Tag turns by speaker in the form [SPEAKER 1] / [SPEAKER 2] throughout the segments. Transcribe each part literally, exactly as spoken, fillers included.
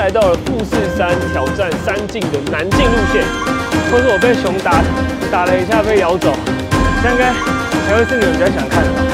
[SPEAKER 1] 来到了富士山挑战山径的南径路线。或是我被熊打打了一下被咬走，这应该才会是你们比较想看的吧。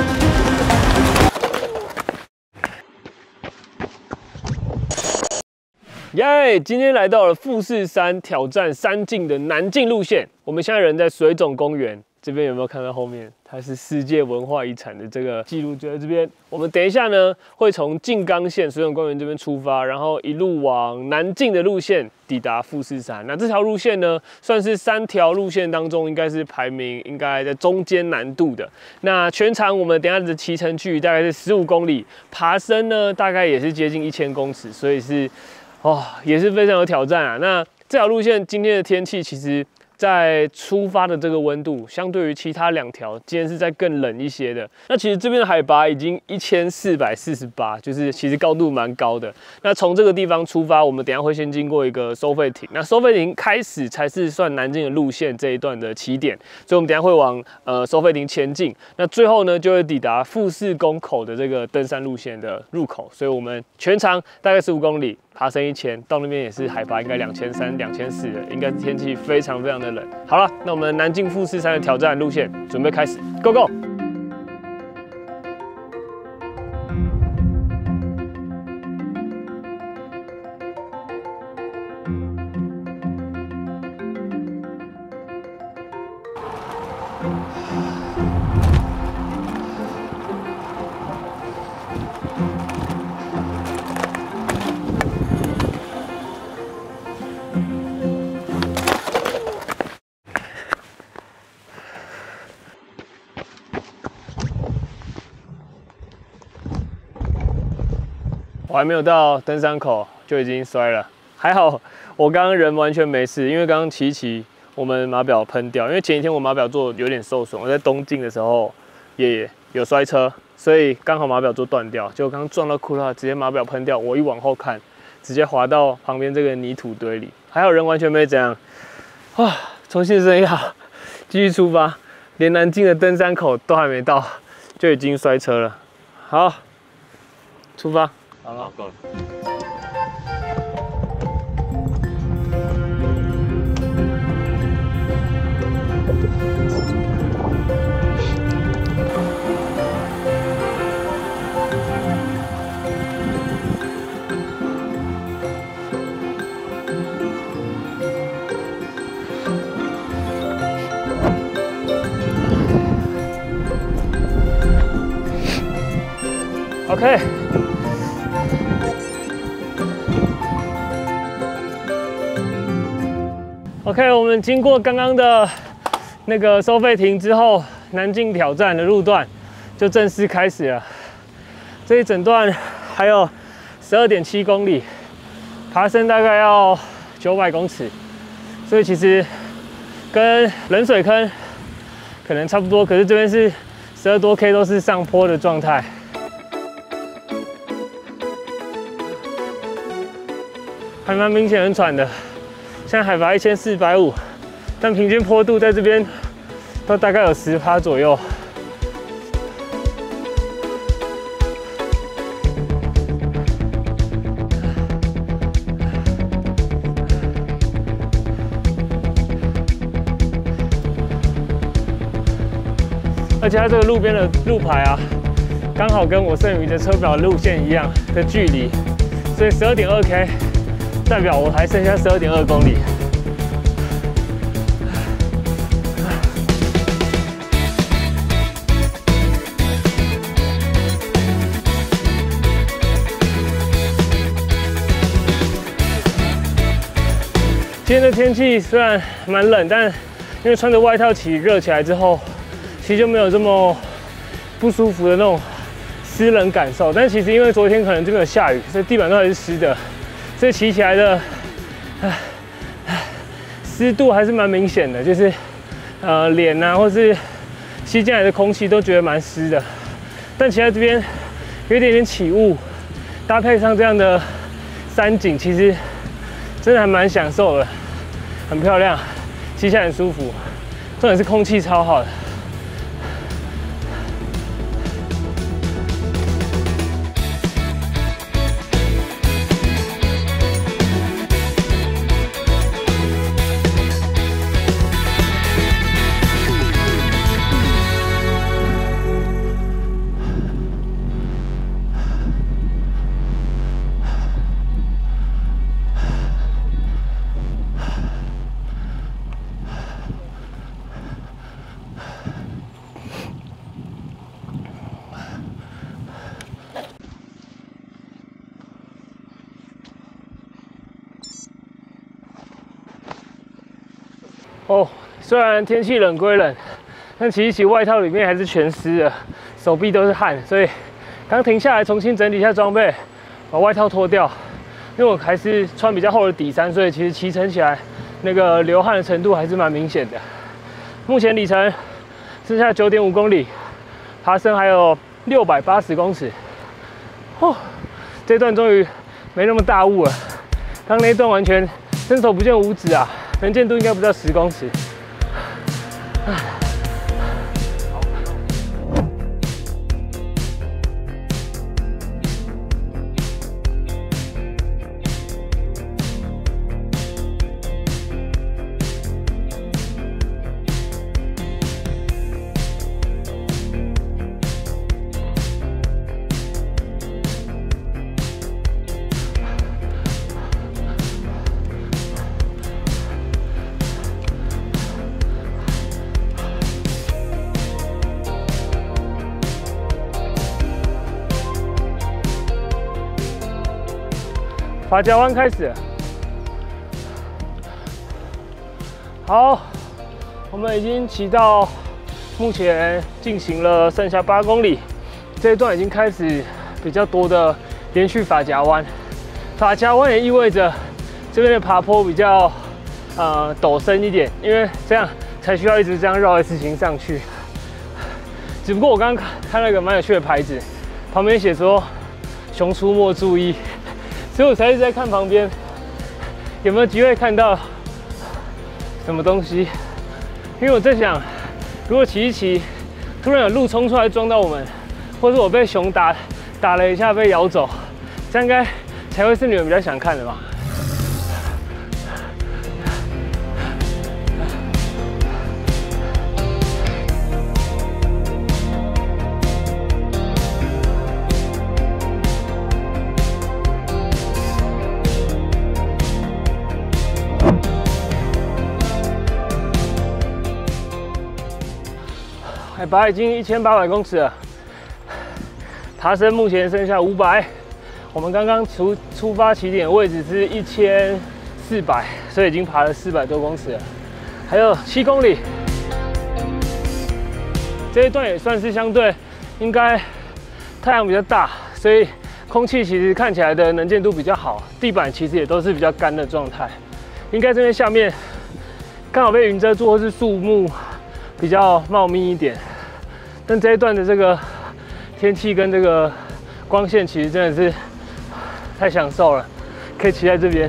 [SPEAKER 1] 耶！ Yeah, 今天来到了富士山挑战山径的南径路线。我们现在人在水总公园这边，有没有看到后面？它是世界文化遗产的这个记录就在这边。我们等一下呢，会从静冈县水总公园这边出发，然后一路往南径的路线抵达富士山。那这条路线呢，算是三条路线当中应该是排名应该在中间难度的。那全长我们等一下的骑乘距离大概是十五公里，爬升呢大概也是接近一千公尺，所以是。 哦，也是非常有挑战啊！那这条路线今天的天气，其实在出发的这个温度，相对于其他两条，今天是在更冷一些的。那其实这边的海拔已经一千四百四十八，就是其实高度蛮高的。那从这个地方出发，我们等一下会先经过一个收费亭，那收费亭开始才是算南径的路线这一段的起点，所以我们等一下会往呃收费亭前进。那最后呢，就会抵达富士宫口的这个登山路线的入口，所以我们全长大概十五公里。 爬升一千，到那边也是海拔应该两千三、两千四的，应该是天气非常非常的冷。好了，那我们南径富士山的挑战路线准备开始 ，Go Go！ 我还没有到登山口就已经摔了，还好我刚刚人完全没事，因为刚刚骑一骑我们码表喷掉，因为前一天我码表座有点受损，我在东进的时候也有摔车，所以刚好码表座断掉，结果刚撞到库拉，直接码表喷掉，我一往后看，直接滑到旁边这个泥土堆里，还好人完全没怎样，哇，重新生一好，继续出发，连南径的登山口都还没到，就已经摔车了，好，出发。 好了，够了。OK。 OK， 我们经过刚刚的那个收费亭之后，南径挑战的路段就正式开始了。这一整段还有 十二点七公里，爬升大概要九百公尺，所以其实跟冷水坑可能差不多，可是这边是十二多 K 都是上坡的状态。 还蛮明显很喘的，现在海拔一千四百五，但平均坡度在这边都大概有 百分之十 左右。而且它这个路边的路牌啊，刚好跟我剩余的车表路线一样的距离，所以 十二点二 K。 代表我还剩下 十二点二公里。今天的天气虽然蛮冷，但因为穿着外套骑，热起来之后，其实就没有这么不舒服的那种湿冷感受。但其实因为昨天可能这边有下雨，所以地板都还是湿的。 所以骑起来的，湿度还是蛮明显的，就是呃脸啊，或是吸进来的空气都觉得蛮湿的。但骑在这边有一点点起雾，搭配上这样的山景，其实真的还蛮享受的，很漂亮，骑起来很舒服。重点是空气超好的。 哦，虽然天气冷归冷，但骑一骑外套里面还是全湿的，手臂都是汗，所以刚停下来重新整理一下装备，把外套脱掉。因为我还是穿比较厚的底衫，所以其实骑乘起来那个流汗的程度还是蛮明显的。目前里程剩下 九点五公里，爬升还有六百八十公尺。哦，这段终于没那么大雾了。刚那一段完全伸手不见五指啊，能见度应该不到十公尺。法甲湾开始了，好，我们已经骑到目前进行了剩下八公里，这一段已经开始比较多的连续法甲湾。法甲湾也意味着这边的爬坡比较呃陡深一点，因为这样才需要一直这样绕 S 型上去。只不过我刚刚看到一个蛮有趣的牌子，旁边写说“熊出没注意”。所以我才一直在看旁边有没有机会看到什么东西，因为我在想，如果骑一骑，突然有鹿冲出来撞到我们，或者我被熊打打了一下被咬走，这样应该才会是你们比较想看的吧。海拔已经一千八百公尺了，爬升目前剩下五百。我们刚刚出出发起点位置是一千四百，所以已经爬了四百多公尺了，还有七公里。这一段也算是相对应该太阳比较大，所以空气其实看起来的能见度比较好，地板其实也都是比较干的状态。应该这边下面刚好被云遮住，或是树木比较茂密一点，但这一段的这个天气跟这个光线其实真的是太享受了，可以骑在这边。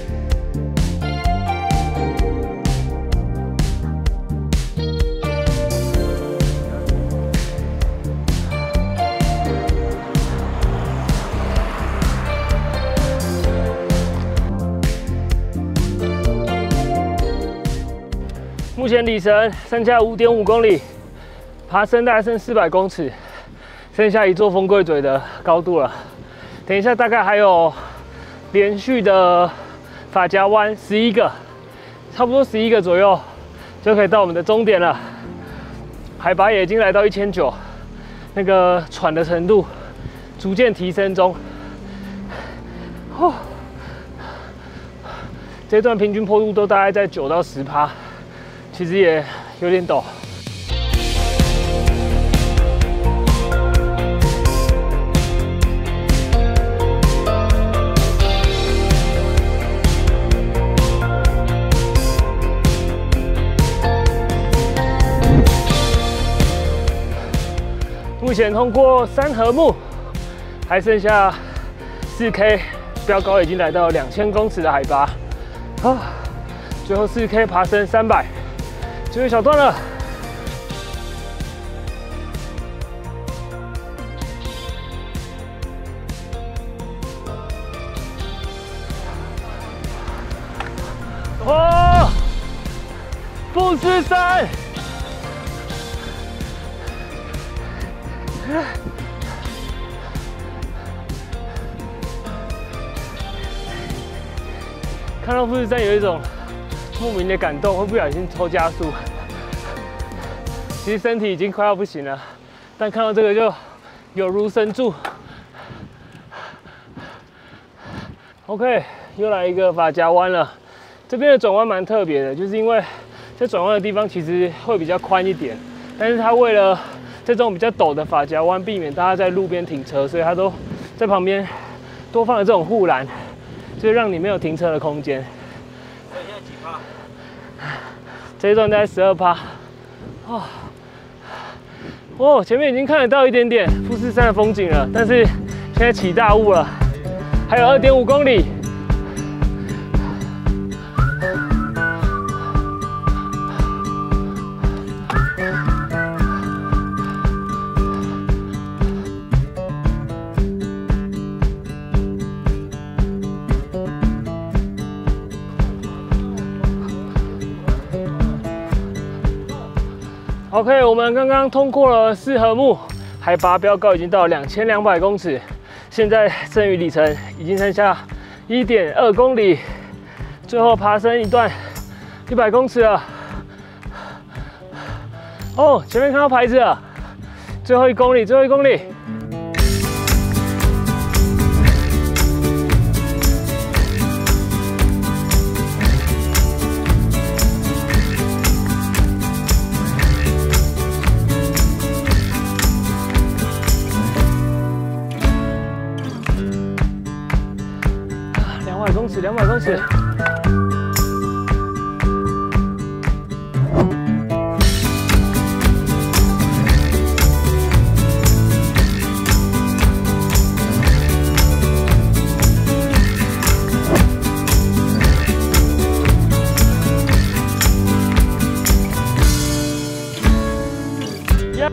[SPEAKER 1] 目前里程剩下 五点五公里，爬升大概剩四百公尺，剩下一座风柜嘴的高度了。等一下大概还有连续的法甲湾十一个，差不多十一个左右就可以到我们的终点了。海拔也已经来到一千九百，那个喘的程度逐渐提升中。哦，这段平均坡度都大概在九到十趴。其实也有点陡。目前通过三合目，还剩下四 K， 标高已经来到两千公尺的海拔。啊，最后四 K 爬升三百。最后一小段了，哦，富士山，看到富士山有一种莫名的感动，会不小心抽加速。其实身体已经快要不行了，但看到这个就有如神助。OK， 又来一个法甲湾了。这边的转弯蛮特别的，就是因为在转弯的地方其实会比较宽一点，但是它为了这种比较陡的发夹弯，避免大家在路边停车，所以它都在旁边多放了这种护栏，就让你没有停车的空间。
[SPEAKER 2] 现在几趴？
[SPEAKER 1] 这一段大概十二趴。哦，哦，前面已经看得到一点点富士山的风景了，但是现在起大雾了，还有 二点五公里。OK， 我们刚刚通过了四合目，海拔标高已经到两千两百公尺，现在剩余里程已经剩下 一点二公里，最后爬升一段一百公尺了。哦，前面看到牌子了，最后一公里，最后一公里。两百公尺，两百公尺。耶！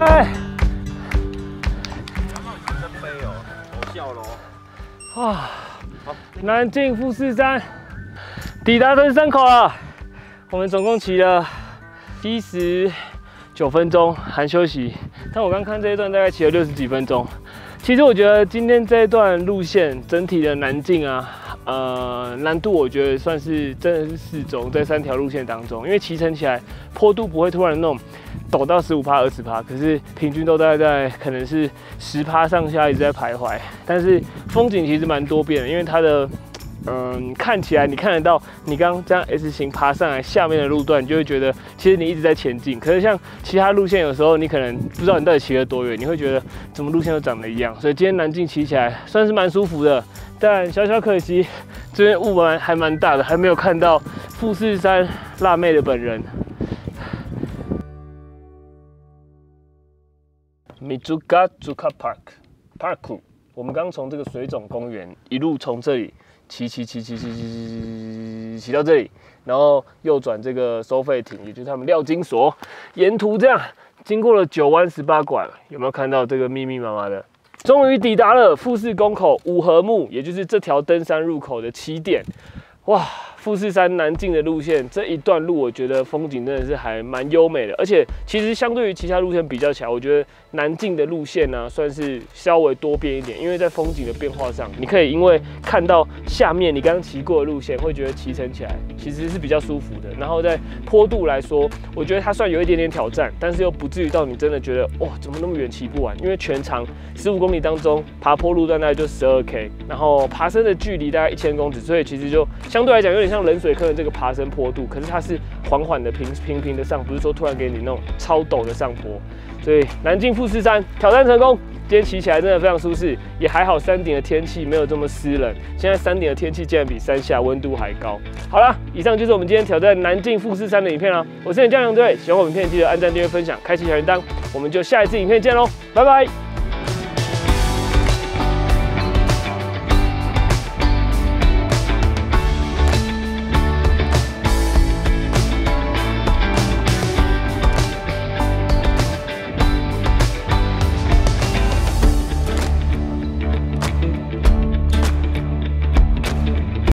[SPEAKER 2] 真飞哦，好笑咯。
[SPEAKER 1] 啊！南靖富士山抵达登山口了，我们总共骑了七十九分钟，含休息。但我刚看这一段大概骑了六十几分钟。其实我觉得今天这一段路线整体的南靖啊，呃，难度我觉得算是真的是适中，在三条路线当中，因为骑乘起来坡度不会突然那种陡到十五趴、二十趴，可是平均都大概在可能是十趴上下一直在徘徊。但是风景其实蛮多变的，因为它的嗯看起来你看得到，你刚刚这样 S 型爬上来下面的路段，你就会觉得其实你一直在前进。可是像其他路线，有时候你可能不知道你到底骑了多远，你会觉得怎么路线都长得一样。所以今天南靖骑起来算是蛮舒服的，但小小可惜这边雾霾还蛮大的，还没有看到富士山辣妹的本人。Mizuga Zuka Park Park， 我们刚从这个水总公园一路从这里骑骑骑骑骑骑骑骑到这里，然后右转这个收费亭，也就是他们料金所，沿途这样经过了九弯十八拐，有没有看到这个密密麻麻的？终于抵达了富士宫口五合目，也就是这条登山入口的起点。哇！富士山南靖的路线这一段路，我觉得风景真的是还蛮优美的，而且其实相对于其他路线比较起来，我觉得南靖的路线呢、啊、算是稍微多变一点，因为在风景的变化上，你可以因为看到下面你刚刚骑过的路线，会觉得骑乘起来其实是比较舒服的。然后在坡度来说，我觉得它算有一点点挑战，但是又不至于到你真的觉得哇怎么那么远骑不完，因为全长十五公里当中，爬坡路段大概就十二 K， 然后爬升的距离大概一千公尺，所以其实就相对来讲有点像冷水坑的这个爬升坡度，可是它是缓缓的平平平的上，不是说突然给你那种超陡的上坡。所以南靖富士山挑战成功，今天骑起来真的非常舒适，也还好山顶的天气没有这么湿冷。现在山顶的天气竟然比山下温度还高。好啦，以上就是我们今天挑战南靖富士山的影片啦。我是你酱酱队，喜欢我影片记得按赞、订阅、分享、开启小铃铛，我们就下一次影片见喽，拜拜。